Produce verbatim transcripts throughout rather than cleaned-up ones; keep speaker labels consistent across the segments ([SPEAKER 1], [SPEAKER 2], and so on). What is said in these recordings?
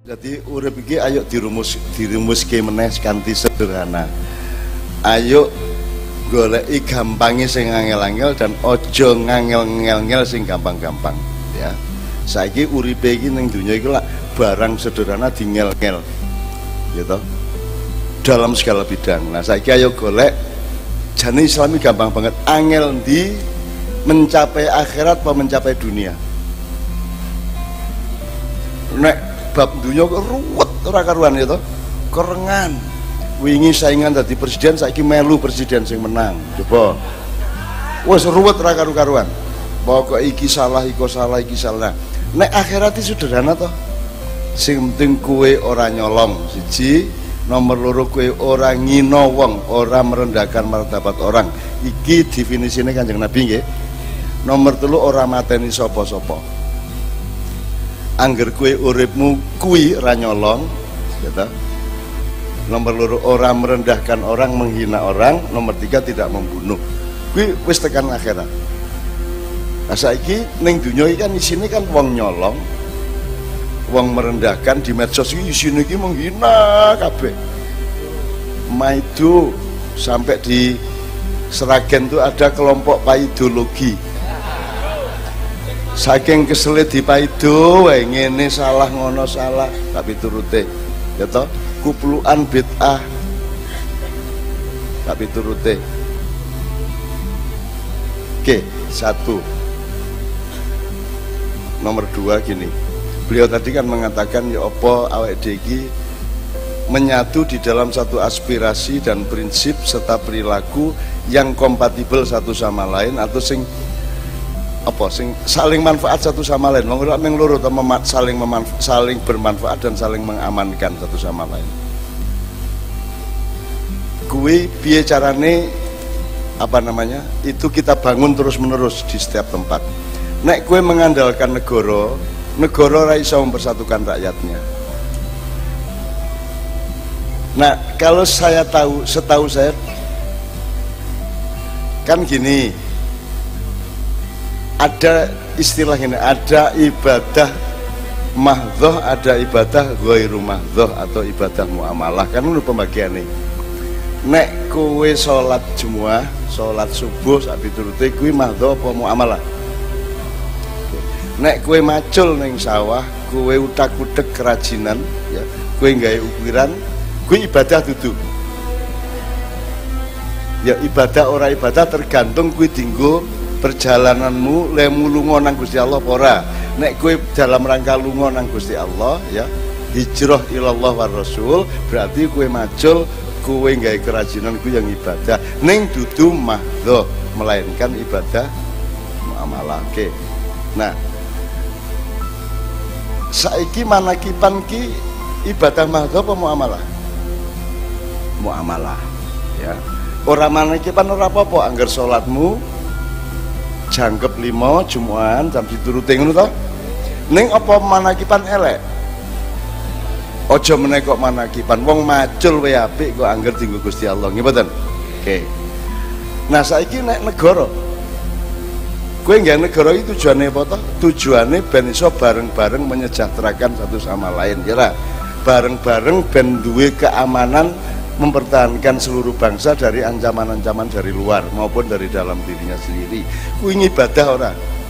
[SPEAKER 1] Jadi urip iki ayo dirumus dirumuske meneh kanthi sederhana. Ayo goleki gampange sing angel-angel dan ojo ngangel-ngel sing gampang-gampang ya. Saiki uripe iki ning donya iki lak barang sederhana dingel-ngel. Gitu. Dalam segala bidang. Nah, saiki ayo golek jane Islami gampang banget. Angel ndi mencapai akhirat apa mencapai dunia? Nek bab dunia ruwet ora karuan ya toh. Kerengan. Wingi saingan dadi presiden saiki melu presiden sing menang. Coba. Wes ruwet ora karu-karuan. Pokok iki salah, iku salah, iki salah. Nek akhirat iki sederhana toh. Sing penting kowe ora nyolong. Siji, nomor loro kowe ora ngino wong, ora merendahkan martabat orang. Iki definisine Kanjeng Nabi nggih. Nomor telu ora mateni sapa-sapa. Angger kue uripmu kui ranyolong gitu. Nomor loro orang merendahkan orang, menghina orang. Nomor tiga tidak membunuh. Kui wis tekan akhirat. Nah saiki ning dunya iki kan isine kan wong nyolong, wong merendahkan di medsos iki isine iki menghina kabeh. Maido sampai di Seragen tuh ada kelompok paidologi. Saking keselit di paido, wae ngene salah ngono salah, tapi turute, ya toh, kupluan bid'ah, tapi turute. Oke, satu. Nomor dua gini, beliau tadi kan mengatakan ya apa awake dhewe iki menyatu di dalam satu aspirasi dan prinsip serta perilaku yang kompatibel satu sama lain atau sing apa sing saling manfaat satu sama lain. Wong ora ning loro saling memanfa saling bermanfaat dan saling mengamankan satu sama lain. Kuwi piye carane apa namanya? Itu kita bangun terus-menerus di setiap tempat. Nek kue mengandalkan negara, negara ora iso mempersatukan rakyatnya. Nah, kalau saya tahu, setahu saya kan gini, ada istilah ini, ada ibadah mahdhoh, ada ibadah ghairu mahdhoh atau ibadah muamalah. Kan itu pembagian nih. Nek kowe sholat Jumat, sholat subuh sak piturute kuwi mahdhoh apa muamalah? Nek kowe macul ning sawah, kowe utak-utek kerajinan, ya, kowe nggawe ukiran, kuwi ibadah dudu. Ya ibadah ora ibadah tergantung kuwi dinggo perjalananmu lemu lunga nang Gusti Allah ora. Nek kowe dalam rangka lunga nang Gusti Allah ya, hijrah ilallah war rasul, berarti kowe macul, kowe nggawe kerajinan kuwi yang ibadah. Ning dudu mahdhoh, melainkan ibadah muamalah. Oke. Nah, saiki manakipan ki ibadah mahdhoh apa muamalah? Muamalah ya. Ora manakipan ora apa-apa angger salatmu jangkep lima Jumuan jam diturute ngono to. Ning apa manakipan elek? Aja meneh kok manakipan wong macul wae apik kok angger dienggo Gusti Allah. Nggih mboten? Oke. Nah, saiki nek negara kowe nggih negara iki tujuane apa to? Tujuane ben iso bareng-bareng menyejahterakan satu sama lain, ya ra? Bareng-bareng ben duwe keamanan mempertahankan seluruh bangsa dari ancaman-ancaman dari luar maupun dari dalam dirinya sendiri. Kuwi ibadah ora?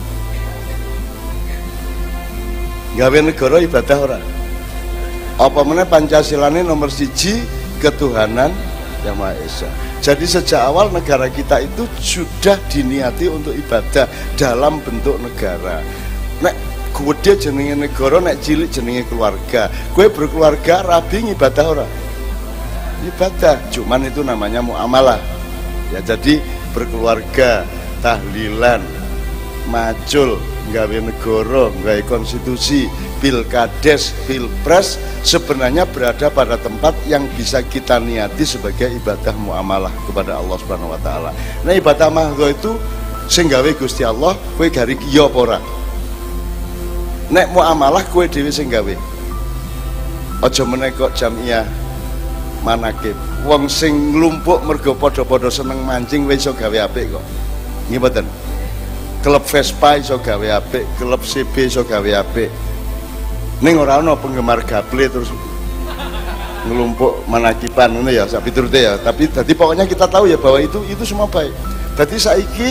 [SPEAKER 1] Gawe negara ibadah ora? Apa meneh Pancasilane nomor siji ketuhanan Yang Maha Esa. Jadi sejak awal negara kita itu sudah diniati untuk ibadah dalam bentuk negara. Nek gede jenenge negara, nek cilik jenenge keluarga. Kowe berkeluarga rabi ibadah ora? Ibadah, cuman itu namanya muamalah ya. Jadi berkeluarga, tahlilan, macul, nggawe negara, nggawe konstitusi, pilkades, pilpres sebenarnya berada pada tempat yang bisa kita niati sebagai ibadah muamalah kepada Allah Subhanahu wa taala. Nah, ibadah mahdhoh itu sing gawe Gusti Allah, kowe gawe iya apa ora? Nek muamalah kowe dhewe sing gawe. Aja meneh kok jamiah manakib. Wong sing nglumpuk mergo padha-padha seneng mancing wis iso gawe apik kok. Nggih mboten? Klub Vespa iso gawe apik, klub C B iso gawe apik. ning ora ana penggemar gaple terus ngelumpuk manakipan ngono ya sak piturute ya, tapi jadi pokoknya kita tahu ya bahwa itu itu semua baik. Jadi saiki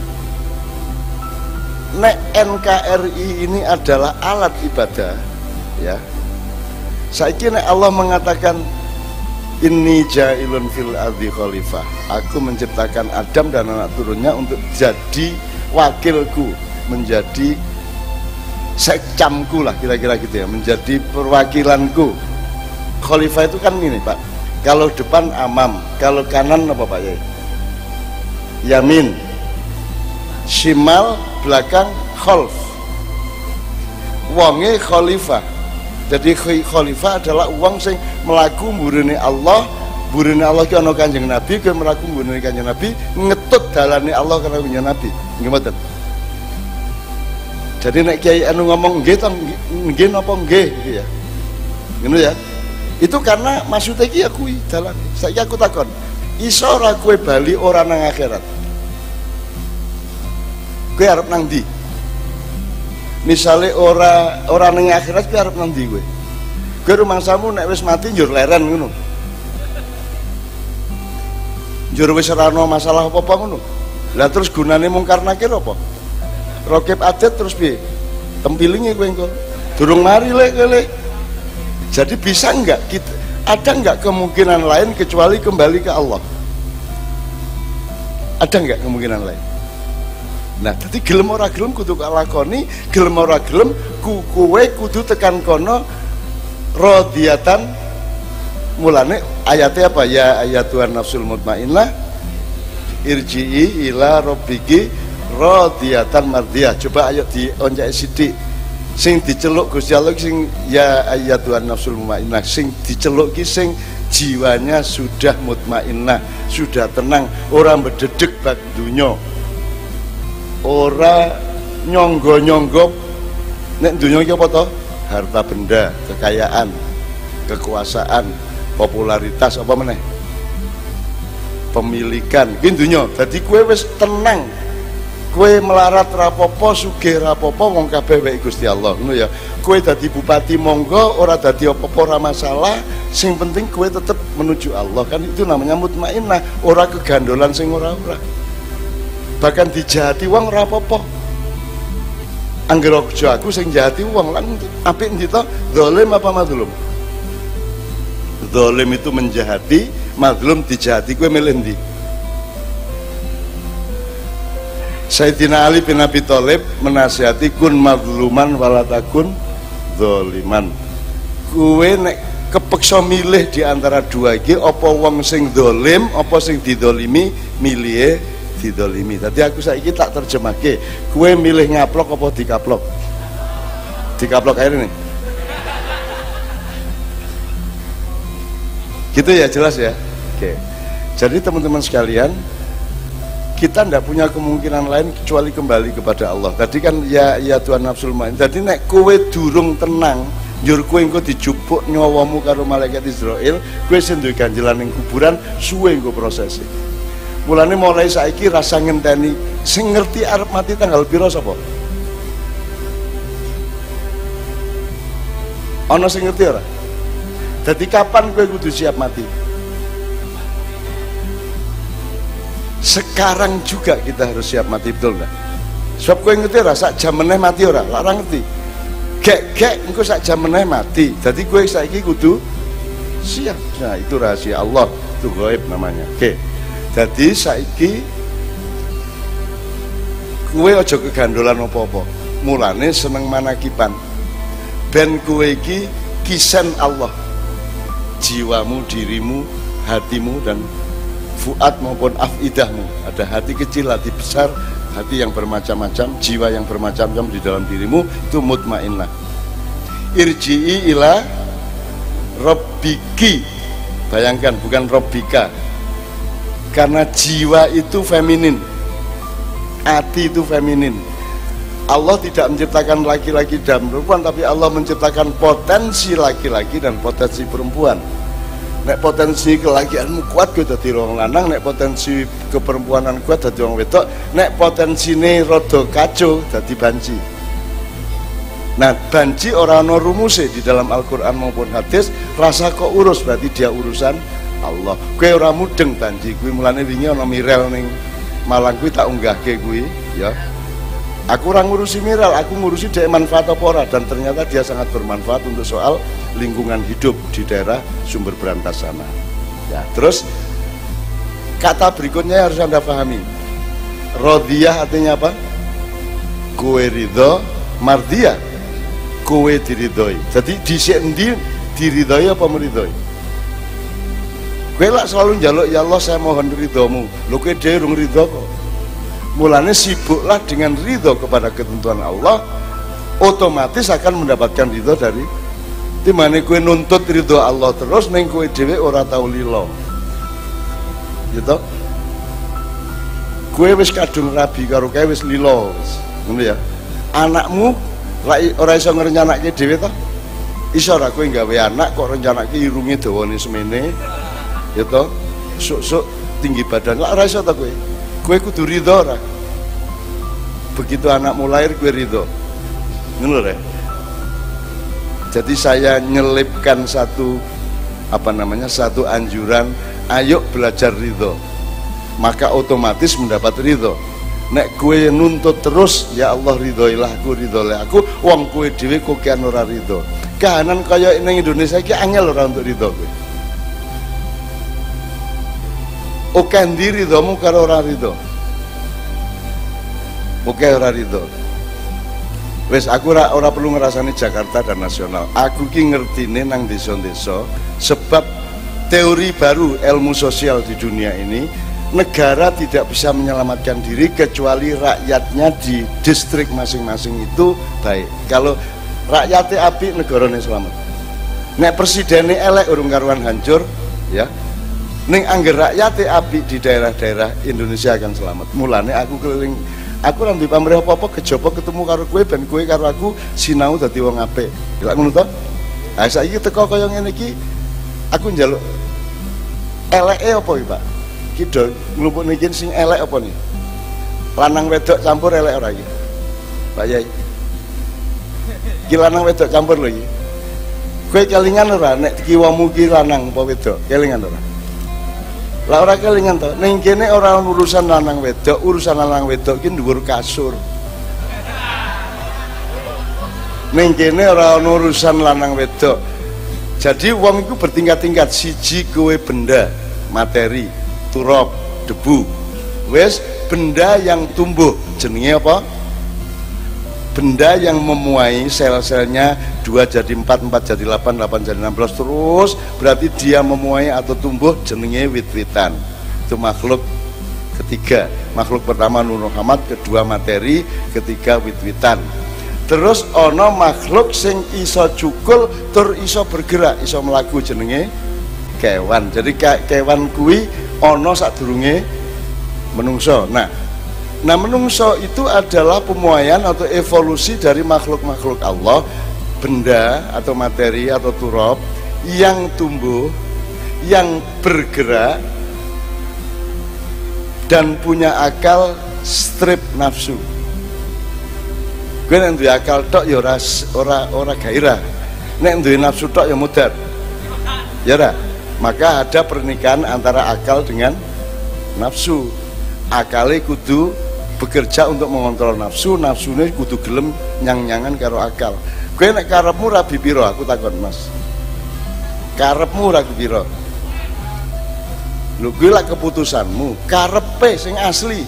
[SPEAKER 1] nek N K R I ini adalah alat ibadah ya. Saiki nek Allah mengatakan inni ja'ilun fil ardi khalifah, aku menciptakan Adam dan anak turunnya untuk jadi wakilku, menjadi sekcamku lah kira-kira gitu ya, menjadi perwakilanku. Khalifah itu kan ini Pak, kalau depan amam, kalau kanan apa Pak ya? Yamin, shimal, belakang khalf. Wonge khalifah. Jadi khalifah adalah uang sing melaku mburine Allah, mburine Allah ki ana Kanjeng Nabi, ki melaku mburine Kanjeng Nabi, ngetut dalane Allah karena Kanjeng Nabi. Nggih mboten. Jadi nek kiai anu ngomong nggih to nggih napa nggih gitu ya. Ngono ya. Itu karena maksudnya ki ya kuwi dalan. Saiki aku takon, iso ora kowe bali ora nang akhirat? Kowe arep nang ndi? Misale ora ora nang akhirat kowe arep nang ndi kowe? Kowe rumangsamu nek wis mati njur leren ngono. Njur wis ora ana masalah apa-apa ngono. Lah terus gunane mungkar nakir apa? Rokib adet terus piye? Tempilinge kowe engko. Durung mari lek kowe. Jadi bisa enggak kita, ada enggak kemungkinan lain kecuali kembali ke Allah? Ada enggak kemungkinan lain? Nah, jadi gelem ora gelem kudu lakoni, gelem ora gelem ku kowe kudu tekan kono radiyatan. Mulane ayatnya apa? Ya ayatuhan nafsul mutmainnah irji'i ila rabbiki radiyatan mardiyah. Coba ayo dioncake sithik. Sing diceluk Gusti Allah sing ya ayatuhan nafsul mutmainnah, sing diceluk ki sing jiwanya sudah mutmainnah, sudah tenang, ora mbededeg bab dunya. Ora nyonggo-nyonggo nek dunya iki apa to? Harta benda, kekayaan, kekuasaan, popularitas apa meneh? Pemilikan. Ki dunya. Dadi kowe wis tenang. Kowe melarat rapopo, sugih rapopo, wong kabeh wae Gusti Allah. Ngono ya. Kowe dadi bupati monggo, ora dadi apa-apa ora masalah. Sing penting kowe tetep menuju Allah. Kan itu namanya mutmainnah, ora kegandolan sing ora-ora. Bahkan dijahati wong ora apa-apa. Angger aja aku sing jahati wong lan apik ndi to? Zalim apa mazlum? Zalim itu menjahati, mazlum dijahati, kowe milih ndi? Sayyidina Ali bin Abi Thalib menasihati kun mazluman walatakun zaliman. Kowe nek kepeksa milih di antara dua iki, apa wong sing zalim, apa sing didolimi, milih didolimi. Tadi aku saiki tak terjemahke. Kowe milih ngaplok apa dikaplok? Dikaplok air ini. Gitu ya, jelas ya. Oke. Jadi teman-teman sekalian, kita tidak punya kemungkinan lain kecuali kembali kepada Allah. Tadi kan ya ya Tuhan nafsul main. Jadi nek kowe durung tenang, njur kowe engko dijupuk nyawamu karo malaikat Israel, kowe sing duwe ganjelan ning kuburan, suwe engko prosesi. Mulane mulai saiki rasa ngenteni sing ngerti arep mati tanggal piro sapa? Ana sing ngerti ora? Dadi kapan kowe kudu siap mati? Sekarang juga kita harus siap mati, betul enggak? Sebab kowe ngerti ora sak jam meneh mati ora? Ora ngerti. Gek-gek engko sak jam meneh mati. Dadi kowe saiki kudu siap. Nah, itu rahasia Allah, itu gaib namanya. Oke. Jadi saiki kowe aja kegandolan apa-apa. Mulane seneng manakipan. Ben kowe iki kisen Allah. Jiwamu, dirimu, hatimu dan fuad maupun afidahmu. Ada hati kecil, hati besar, hati yang bermacam-macam, jiwa yang bermacam-macam di dalam dirimu, itu mutmainnah. Irji'i ila rabbiki. Bayangkan, bukan rabbika. Karena jiwa itu feminin, hati itu feminin. Allah tidak menciptakan laki-laki dan perempuan, tapi Allah menciptakan potensi laki-laki dan potensi perempuan. Nek potensi kelakianmu kuat gue dadi wong lanang, nek potensi keperempuanan kuat dadi wong wedok, nek potensine rada kacau dadi banci. Nah, banci orang no rumuse di dalam Al-Quran maupun hadis, rasa kok urus berarti dia urusan Allah. Kue orang mudeng banci, kue mulane wingi ana Mirel ning Malang kue tak unggahke kue, ya. Aku orang ngurusi Mirel, aku ngurusi dia manfaat apa ora, dan ternyata dia sangat bermanfaat untuk soal lingkungan hidup di daerah Sumber Berantas sana. Ya, terus kata berikutnya harus Anda pahami. Rodiyah artinya apa? Kue ridho, mardiyah. Kowe diridhoi. Jadi dhisik endi diridhoi apa meridhoi? Kowe lak selalu njaluk ya Allah saya mohon ridhomu. Lho kowe dhewe rung ridho kok. Mulane sibuklah dengan ridho kepada ketentuan Allah, otomatis akan mendapatkan ridho dari dimana kowe nuntut ridho Allah terus ning kowe dhewe ora tau lilo. Gitu. Kowe wis kadung rabi karo kowe wis lilo. Ngono ya. Anakmu ora iso ngrencanake dhewe to. Iso ora kowe gawe anak kok rencanake irunge dawane semene. Ya to. Sok-sok tinggi badan. Lah ora iso to kowe. Kowe kudu ridho ora. Begitu anakmu lahir kowe ridho. Ngono lho. Jadi saya nyelipkan satu apa namanya? Satu anjuran, ayo belajar ridho. Maka otomatis mendapat ridho. Nek kue nuntut terus, ya Allah ridhoilah aku, ridhoilah aku, wong kue dhewe kok kian ora ridho. Kahanan kaya ning Indonesia iki angel ora untuk ridho kowe. Oke ndi ridhomu karo ora ridho? Oke ora ridho. Wes aku ora ora perlu ngrasani Jakarta dan nasional. Aku ki ngertine nang desa-desa sebab teori baru ilmu sosial di dunia ini. Negara tidak bisa menyelamatkan diri kecuali rakyatnya di distrik masing-masing itu baik. Kalau rakyatnya api, negaranya selamat. Nek presidennya elek urung karuan hancur, ya. Ning angger rakyatnya api di daerah-daerah Indonesia akan selamat. Mulane aku keliling, aku rambi pamrih apa-apa kejaba ketemu karo kowe ben kowe karo aku sinau dadi wong apik. Lha ngono to? Ah saiki teko kaya ngene iki aku njaluk eleke apa iki, Pak? Kidol ngelumpuk niki sing elek apa nih? Lanang wedok campur elek ora iki? Pak Yai. Ki lanang wedok campur lho iki. Kowe kelingan ora nek kiwamu ki lanang apa wedok? Kelingan ora? Lah ora kelingan to. Ning kene ora urusan lanang wedok, urusan lanang wedok ki dhuwur kasur. Ning kene ora ono urusan lanang wedok. Jadi wong iku bertingkat-tingkat, siji kowe benda, materi, turab, debu. Wes benda yang tumbuh jenenge apa? Benda yang memuai sel-selnya dua jadi empat, empat jadi delapan, delapan jadi enam belas terus berarti dia memuai atau tumbuh jenenge wit-witan. Itu makhluk ketiga. Makhluk pertama Nur Muhammad, kedua materi, ketiga wit-witan. Terus ono makhluk sing iso cukul tur iso bergerak, iso mlaku jenenge kewan. Jadi kewan kuwi ono sadurunge menungso. Nah, nah menungso itu adalah pemuaian atau evolusi dari makhluk-makhluk Allah, benda atau materi atau turab yang tumbuh, yang bergerak dan punya akal strip nafsu. Gue nek duwe akal tok ya ora ora ora gairah. Nek duwe nafsu tok ya mudar. Ya ora? Maka ada pernikahan antara akal dengan nafsu. Akalnya kudu bekerja untuk mengontrol nafsu, nafsunya kudu gelem nyang-nyangan karo akal. Kowe nek karepmu rabi piro? Aku takon Mas. Karepmu rabi piro? Lho kuwi lak keputusanmu, karepe sing asli.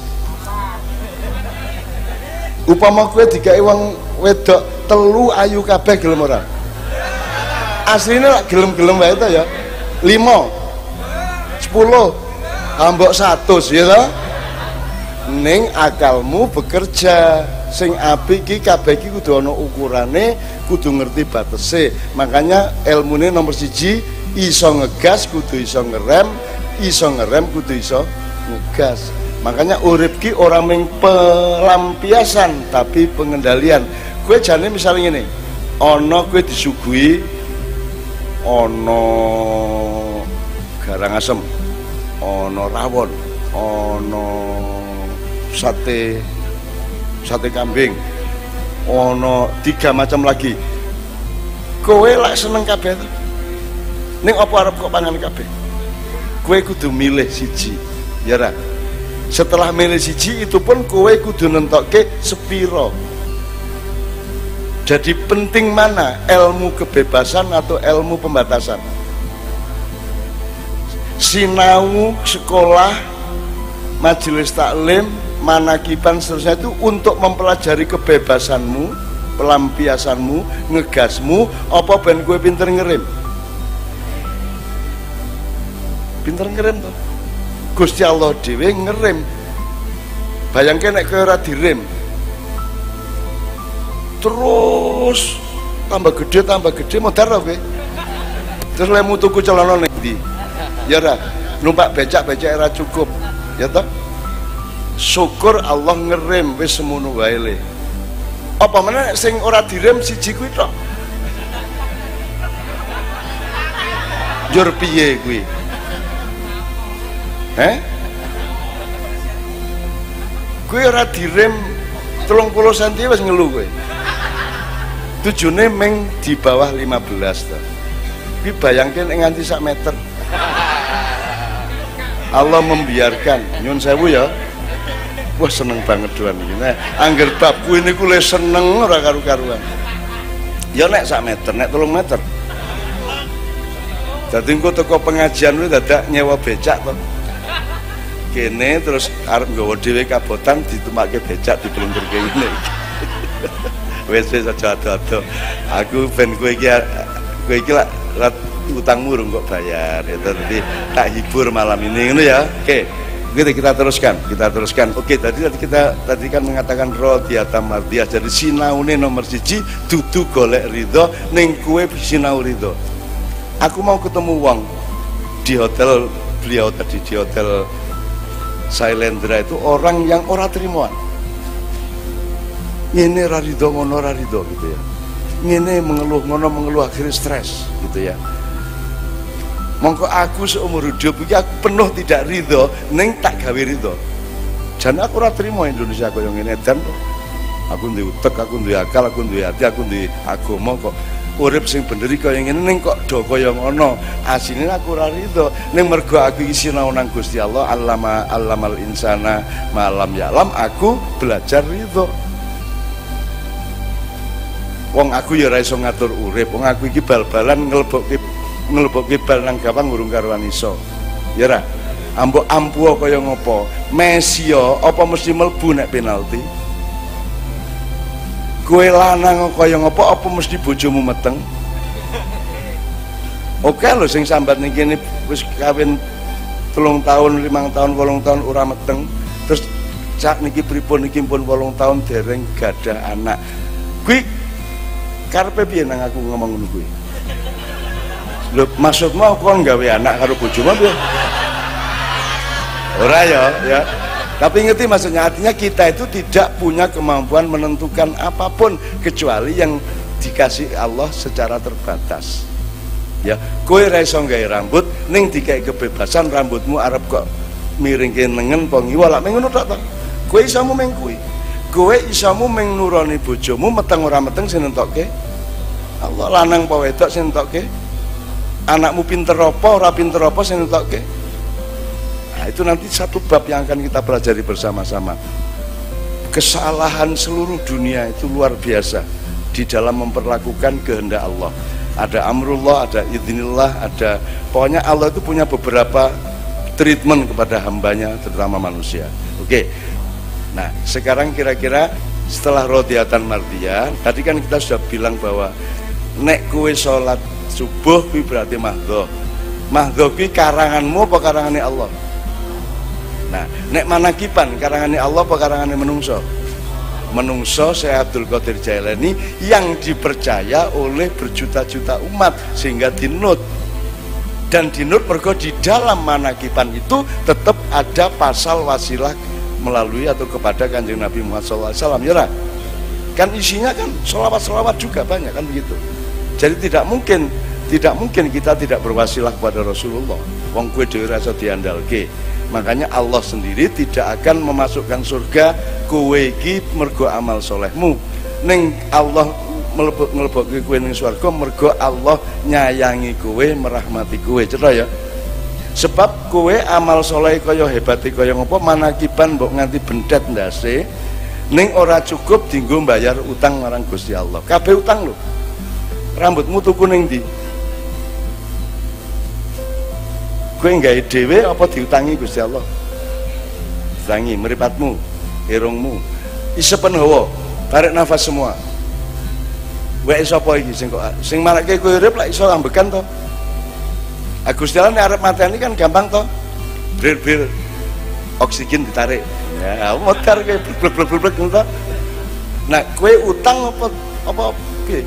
[SPEAKER 1] Upama kowe digawe wong wedok telu ayu kabeh gelem ora? Asline lak gelem-gelem wae to ya. lima, sepuluh, ambok satu, ya toh? Ning akalmu bekerja, sing apik ki kabeh ki kudu ana ukurane, kudu ngerti batese. Makanya ilmune nomor siji, iso ngegas kudu iso ngerem, iso ngerem kudu iso ngegas. Makanya urip ki ora mung pelampiasan tapi pengendalian. Kowe jane misalnya ngene, ana kowe disuguhi ana garang asem, ana rawon, ana sate sate kambing, ono tiga macam lagi. Kowe lak seneng kabeh to. Ning apa arep kok pangan kabeh? Kowe kudu milih siji, ya ra. Setelah milih siji itu pun kowe kudu nentokke sepiro. Jadi penting mana, ilmu kebebasan atau ilmu pembatasan? Sinau sekolah, majelis taklim, manakiban seterusnya itu untuk mempelajari kebebasanmu, pelampiasanmu, ngegasmu, apa ben kowe pinter ngerem? Pinter ngerem tuh. Gusti Allah dhewe ngerem. Bayangke nek kowe ora direm, terus tambah gede tambah gede modar kowe. Terus lemu tuku celana ning ndi? Ya ora, numpak becak-becak ora cukup. Ya toh? Syukur Allah ngerem wis semono wae le. Apa meneh sing ora direm siji kuwi tok. Njur piye kuwi? Eh? Kowe ora direm telung puluh sentimeter wis ngelu kowe. Tujune meng di bawah lima belas to. Kuwi bayangke nek nganti sak meter. Allah membiarkan, nyun sewu ya. Wah seneng banget doan iki. Nah, angger bab kuwi niku le seneng ora karu-karuan. Ya nek sak meter, nek telung meter. Dadi engko teko pengajian kuwi dadak nyewa becak to. Kene terus arep nggawa dhewe kabotan ditumpakke becak diplungkurke ngene. Wes wis aja ado-ado. Aku ben kowe iki kowe iki lak utangmu urung kok bayar. Ya tadi tak hibur malam ini ngono ya. Oke. Kita kita teruskan, kita teruskan. Oke, tadi tadi kita tadi kan mengatakan rodiyata mardiyah. Jadi sinaune nomor siji dudu golek ridho ning kowe sinau ridho. Aku mau ketemu wong di hotel beliau tadi di hotel Sailendra itu orang yang ora terimoan. Ngene ra ridho ngono ra ridho gitu ya. Ngene mengeluh ngono mengeluh akhirnya stres gitu ya. Mongko aku seumur hidup iki aku penuh tidak ridho ning tak gawe ridho. Jan aku ora trimo Indonesia kaya ngene edan kok. Aku duwe utek, aku duwe akal, aku duwe hati, aku duwe agama kok urip sing bener iki kaya ngene ning kok do kaya ngono. Asline aku ora ridho ning mergo aku iki sinau nang Gusti Allah, allama allamal insana malam ya'lam, aku belajar ridho. Wong aku ya ora iso ngatur urip, wong aku iki bal-balan nglebokke nglebokke bal nang gawang urung karuan iso. Ya ora. Ambok ampuh kaya ngopo? Messi apa mesti mlebu nek penalti? Kowe lanang kaya ngopo apa mesti bojomu meteng? Oke lho sing sambat ning kene wis kawin telung tahun, limang tahun, wolung tahun ora meteng. Terus cak niki pripun niki pun wolung tahun dereng gadah anak. Kuwi karepe piye nang aku ngomong ngono kuwi? Lho maksudmu aku kon gawe anak karo bojomu piye? Ora ya, ya. Tapi ngerti maksudnya, artinya kita itu tidak punya kemampuan menentukan apapun kecuali yang dikasih Allah secara terbatas. Ya, kowe ra iso gawe rambut ning dikai kebebasan rambutmu arep kok miringke nengen apa ngiwa lak ngono tok to. Kowe isamu meng kuwi. Kowe isamu meng nurani bojomu meteng ora meteng sing nentokke Allah, lanang apa wedok sing nentokke. Anakmu pinter apa ora pinter apa sing nentokke. Nah, itu nanti satu bab yang akan kita pelajari bersama-sama. Kesalahan seluruh dunia itu luar biasa di dalam memperlakukan kehendak Allah. Ada amrullah, ada idznillah, ada pokoknya Allah itu punya beberapa treatment kepada hambanya, terutama manusia. Oke. Nah, sekarang kira-kira setelah rodiyatan mardiyah, tadi kan kita sudah bilang bahwa nek kowe sholat subuh kuwi berarti mahdho. Mahdho kuwi karanganmu apa karangane Allah? Nah, nek manakiban karangane Allah apa karangane menungso? Menungso Syekh Abdul Qadir Jailani yang dipercaya oleh berjuta-juta umat sehingga dinut. Dan dinut mergo di dalam manakiban itu tetap ada pasal wasilah melalui atau kepada Kanjeng Nabi Muhammad shallallahu alaihi wasallam, ya kan isinya kan selawat-selawat juga banyak kan begitu. Jadi tidak mungkin tidak mungkin kita tidak berwasilah kepada Rasulullah. Wong kowe dhewe rasa diandalke. Makanya Allah sendiri tidak akan memasukkan surga kowe iki mergo amal solehmu. ning Allah mlebok nglebokke kowe ning swarga mergo Allah nyayangi kowe, merahmati kowe, cetha ya. Sebab kowe amal soleh kaya hebate kaya ngopo manakiban mbok nganti bendet ndase ning ora cukup dienggo mbayar utang marang Gusti Allah. Kabeh utang lho. Rambutmu tuku ning ndi? Kowe nggawe dhewe apa diutangi Gusti Allah? Diutangi mripatmu, irungmu. Isepen hawa, tarik nafas semua. Wae sapa iki sing kok sing marake kowe urip lak iso ambekan to? Gusti Allah nek arep mateni kan gampang to. Bir-bir oksigen ditarik. Ya, motor kowe blek-blek-blek ngono to. Nah, kowe utang apa apa piye?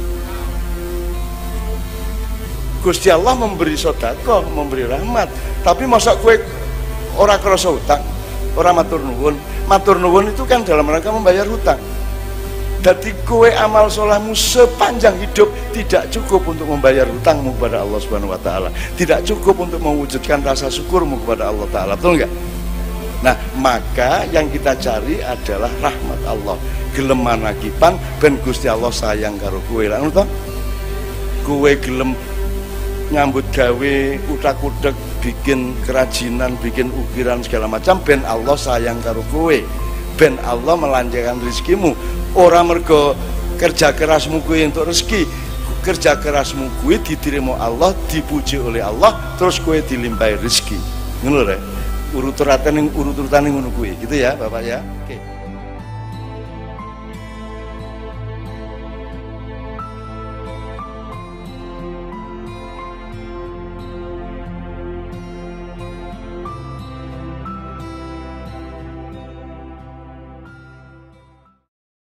[SPEAKER 1] Gusti Allah memberi sedekah, memberi rahmat, tapi masa kowe ora krasa utang, ora matur nuwun. Matur nuwun itu kan dalam rangka membayar hutang. Jadi kowe amal solehmu sepanjang hidup tidak cukup untuk membayar hutangmu kepada Allah Subhanahu wa taala. Tidak cukup untuk mewujudkan rasa syukurmu kepada Allah taala. Betul enggak? Nah, maka yang kita cari adalah rahmat Allah. Gelem manakipan ben Gusti Allah sayang karo kowe. Lah ngono to? Kowe gelem nyambut gawe utak-utek, bikin kerajinan, bikin ukiran segala macam ben Allah sayang karo kowe, ben Allah melancarkan rezekimu. Ora mergo kerja kerasmu kuwi untuk rezeki, kerja kerasmu kuwi diterima Allah, dipuji oleh Allah, terus kowe dilimpahi rezeki. Ngono lho, urut-uratan ning urut-urutane ngono kuwi gitu ya Bapak ya. Oke.